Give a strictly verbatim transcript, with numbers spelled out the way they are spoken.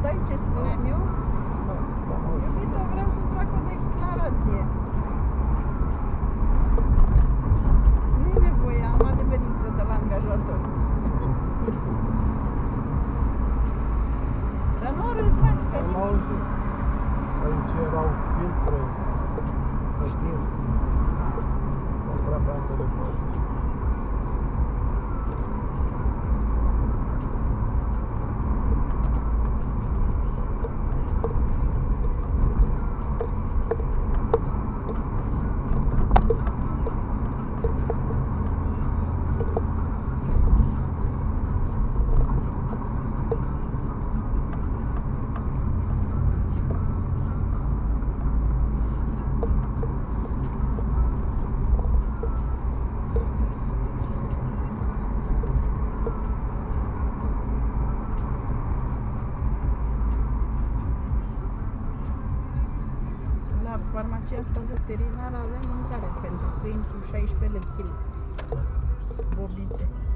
dai ce spuneam eu? Iubito, vreau să-ți fac o declarație. Nu-i nevoie, am adeverință de la angajator. Dar nu râzi, mai, că Am nimic. auzit. Aici erau filtre pe timp. Compra pe ambele părți. Farmacia asta veterinară avem mâncare pentru câini cu șaisprezece lei kg. Bobițe.